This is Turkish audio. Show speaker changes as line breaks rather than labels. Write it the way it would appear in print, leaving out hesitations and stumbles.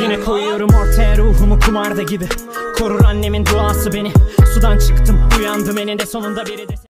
Yine koyuyorum ortaya ruhumu kumarda gibi. Korur annemin duası beni. Sudan çıktım uyandım eninde sonunda biri de